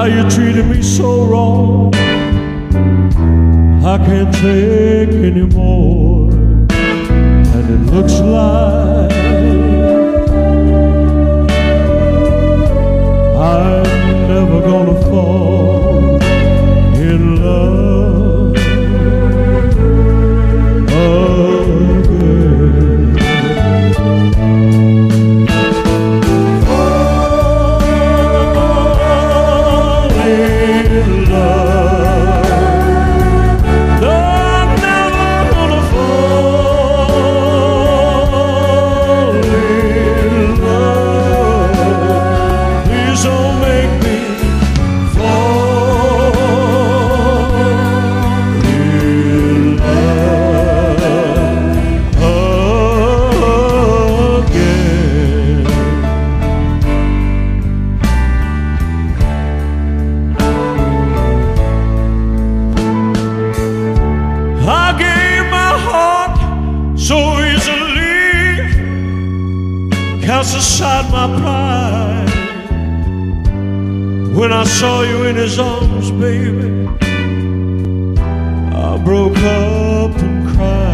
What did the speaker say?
you treated me so wrong. I can't take anymore, and it looks like I'm never gonna fall in love again. Fall in love. No, I'm never gonna fall in love. Please don't make me fall in love again. I gave my heart so easily, cast aside my pride. When I saw you in his arms, baby, I broke up and cried.